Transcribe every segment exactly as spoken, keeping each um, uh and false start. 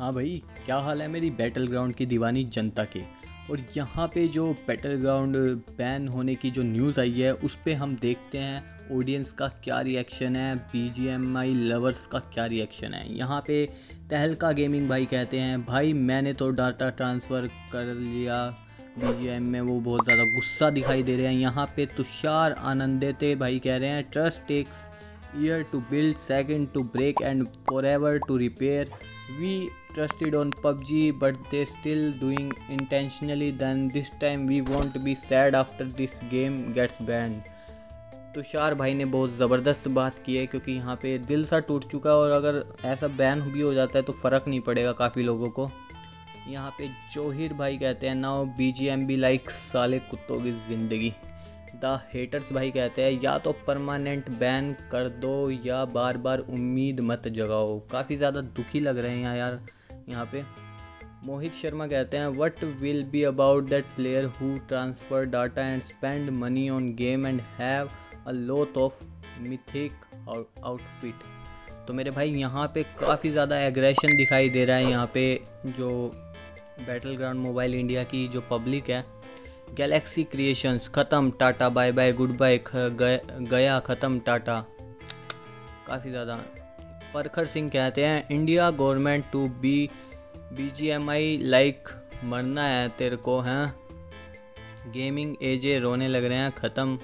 हाँ भाई, क्या हाल है मेरी बैटल ग्राउंड की दीवानी जनता के। और यहाँ पे जो बैटल ग्राउंड बैन होने की जो न्यूज़ आई है उस पे हम देखते हैं ऑडियंस का क्या रिएक्शन है, बीजीएमआई लवर्स का क्या रिएक्शन है। यहाँ पे तहलका गेमिंग भाई कहते हैं भाई मैंने तो डाटा ट्रांसफ़र कर लिया बीजीएम में, वो बहुत ज़्यादा गुस्सा दिखाई दे रहे हैं। यहाँ पे तुषार आनंदेते भाई कह रहे हैं trust takes year to build, second to break and forever to repair. We trusted on P U B G but they still doing intentionally, then this time we won't be sad after this game gets banned। Tushar भाई ने बहुत ज़बरदस्त बात की है क्योंकि यहाँ पे दिल सा टूट चुका है और अगर ऐसा बैन भी हो जाता है तो फ़र्क नहीं पड़ेगा काफ़ी लोगों को। यहाँ पे जोहिर भाई कहते हैं नाउ बीजीएम बी लाइक साले कुत्तों की ज़िंदगी। द हेटर्स भाई कहते हैं या तो परमानेंट बैन कर दो या बार बार उम्मीद मत जगाओ। काफ़ी ज़्यादा दुखी लग रहे हैं यार यहाँ पे। मोहित शर्मा कहते हैं what will be about that player who transfer data and spend money on game and have a lot of mythic outfit. तो मेरे भाई यहाँ पे काफ़ी ज़्यादा एग्रेशन दिखाई दे रहा है। यहाँ पे जो बैटल ग्राउंड मोबाइल इंडिया की जो पब्लिक है, गैलेक्सी क्रिएशंस ख़त्म, tata bye bye goodbye, गया ख़त्म टाटा। काफ़ी ज़्यादा। परखर सिंह कहते हैं India government to be BGMI like मरना है तेरे को हैं। गेमिंग एजे रोने लग रहे हैं ख़त्म।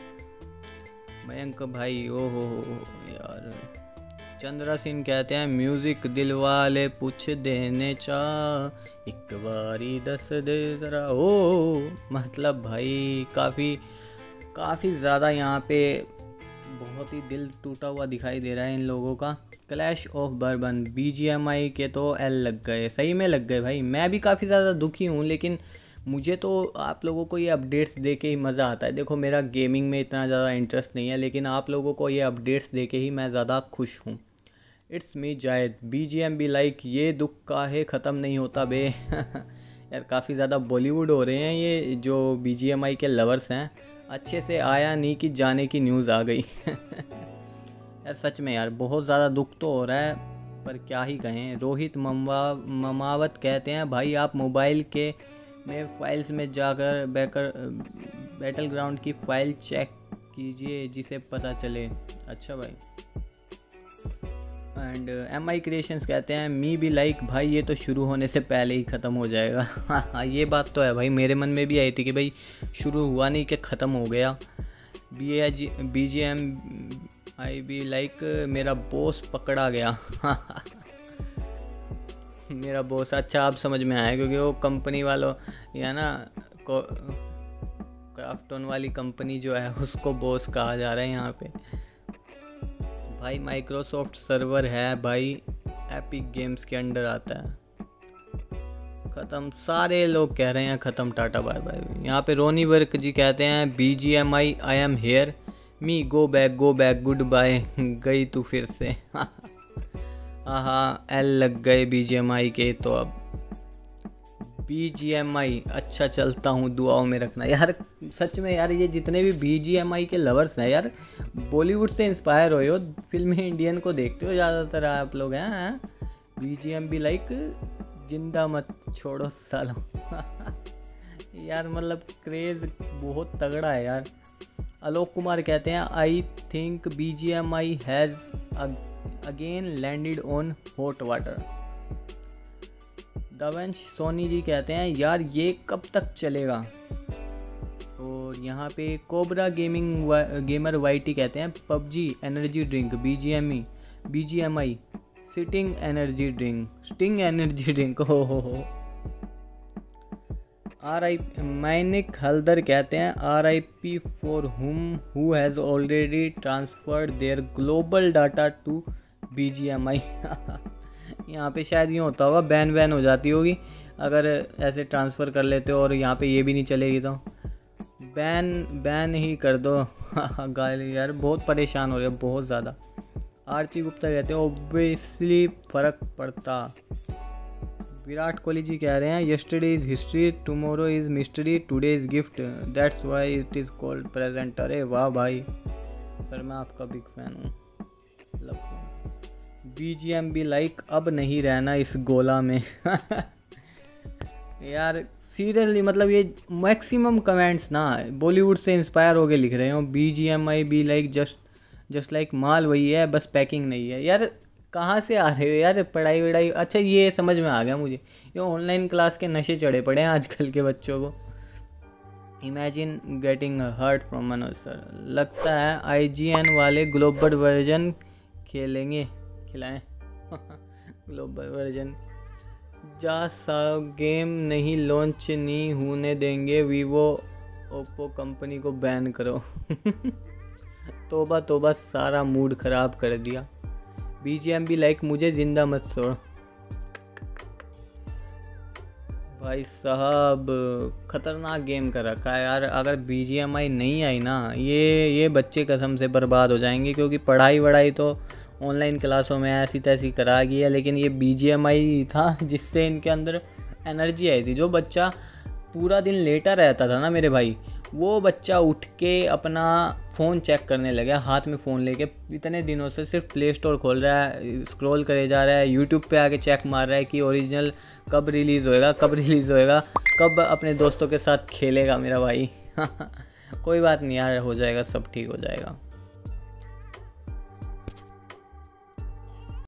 मयंक भाई ओ हो हो यार। चंद्रा सिंह कहते हैं म्यूज़िक दिल वाले पूछ देने चा एक बारी दस दे ज़रा ओ। मतलब भाई काफ़ी काफ़ी ज़्यादा यहाँ पे बहुत ही दिल टूटा हुआ दिखाई दे रहा है इन लोगों का। क्लैश ऑफ बर्बन बीजीएमआई के तो एल लग गए, सही में लग गए भाई। मैं भी काफ़ी ज़्यादा दुखी हूँ लेकिन मुझे तो आप लोगों को ये अपडेट्स दे के ही मज़ा आता है। देखो मेरा गेमिंग में इतना ज़्यादा इंटरेस्ट नहीं है लेकिन आप लोगों को ये अपडेट्स दे के ही मैं ज़्यादा खुश हूँ। इट्स मी जायद बीजीएम बी लाइक ये दुख काहे ख़त्म नहीं होता बे। यार काफ़ी ज़्यादा बॉलीवुड हो रहे हैं ये जो बीजीएमआई के लवर्स हैं। अच्छे से आया नहीं कि जाने की न्यूज़ आ गई। यार सच में यार बहुत ज़्यादा दुख तो हो रहा है पर क्या ही कहें। रोहित ममवा ममावत कहते हैं भाई आप मोबाइल के में फाइल्स में जाकर बैकर बैटल ग्राउंड की फ़ाइल चेक कीजिए जिसे पता चले। अच्छा भाई। एंड एम आई क्रिएशंस कहते हैं मी भी लाइक भाई ये तो शुरू होने से पहले ही ख़त्म हो जाएगा। हाँ ये बात तो है भाई, मेरे मन में भी आई थी कि भाई शुरू हुआ नहीं कि ख़त्म हो गया। B H B G M I B like मेरा बॉस पकड़ा गया। मेरा बॉस, अच्छा आप समझ में आया क्योंकि वो कंपनी वालों या ना को क्राफ्टन वाली कंपनी जो है उसको बॉस कहा जा रहा है यहाँ पे। भाई माइक्रोसॉफ्ट सर्वर है भाई, एपिक गेम्स के अंडर आता है। ख़त्म, सारे लोग कह रहे हैं ख़त्म टाटा बाय बाय। यहाँ पे रोनी वर्क जी कहते हैं B G M I I am here me go back go back good bye. गई तू फिर से। हाँ हाँ एल लग गए बीजीएमआई के। तो अब बीजीएमआई अच्छा चलता हूँ दुआओं में रखना। यार सच में यार ये जितने भी बीजीएमआई के लवर्स हैं यार बॉलीवुड से इंस्पायर हुए हो, फिल्म इंडियन को देखते हो ज़्यादातर आप लोग हैं। बीजीएम भी लाइक जिंदा मत छोड़ो सालों। यार मतलब क्रेज़ बहुत तगड़ा है यार। आलोक कुमार कहते हैं I think BGMI has again landed on hot water. Devansh Soni ji कहते हैं यार ये कब तक चलेगा। और यहाँ पे कोबरा गेमिंग वा, गेमर वाईटी कहते हैं PUBG energy drink BGMI BGMI sitting energy drink sting energy drink. हो हो हो आर आई मैनिक हल्दर कहते हैं R I P for whom who has already transferred their global data to BGMI. यहाँ पे शायद यूँ होता होगा बैन वैन हो जाती होगी अगर ऐसे ट्रांसफ़र कर लेते हो और यहाँ पे ये भी नहीं चलेगी तो बैन बैन ही कर दो। गाली यार बहुत परेशान हो रहे हैं बहुत ज़्यादा। आरती गुप्ता कहते हैं ओब्वियसली फ़र्क पड़ता। विराट कोहली जी कह रहे हैं yesterday is history tomorrow is mystery today is gift that's why it is called present. अरे वाह भाई सर मैं आपका बिग फ़ैन हूँ। लव बीजीएम भी लाइक अब नहीं रहना इस गोला में। यार सीरियसली मतलब ये मैक्सिमम कमेंट्स ना बॉलीवुड से इंस्पायर होके लिख रहे हो। BGM I B like just just like माल वही है, बस पैकिंग नहीं है। यार कहाँ से आ रहे हो यार, पढ़ाई वढ़ाई। अच्छा ये समझ में आ गया मुझे, ये ऑनलाइन क्लास के नशे चढ़े पड़े हैं आजकल के बच्चों को। Imagine getting hurt from Manoj sir. लगता है आईजीएन वाले ग्लोबल वर्जन खेलेंगे, खिलाएं। ग्लोबल वर्जन जा सारो गेम नहीं लॉन्च नहीं होने देंगे, वीवो ओप्पो कंपनी को बैन करो। तोबा तोबा, सारा मूड ख़राब कर दिया। बीजीएम भी लाइक मुझे ज़िंदा मत छोड़। भाई साहब ख़तरनाक गेम कर रखा है यार। अगर बीजीएमआई नहीं आई ना, ये ये बच्चे कसम से बर्बाद हो जाएंगे, क्योंकि पढ़ाई वढ़ाई तो ऑनलाइन क्लासों में ऐसी तैसी करा गई है, लेकिन ये बीजीएमआई था जिससे इनके अंदर एनर्जी आई थी। जो बच्चा पूरा दिन लेटा रहता था ना मेरे भाई, वो बच्चा उठ के अपना फ़ोन चेक करने लगा, हाथ में फ़ोन लेके इतने दिनों से सिर्फ प्ले स्टोर खोल रहा है, स्क्रॉल करे जा रहा है, यूट्यूब पे आके चेक मार रहा है कि ओरिजिनल कब रिलीज़ होएगा, कब रिलीज़ होएगा, कब अपने दोस्तों के साथ खेलेगा मेरा भाई। कोई बात नहीं यार, हो जाएगा, सब ठीक हो जाएगा।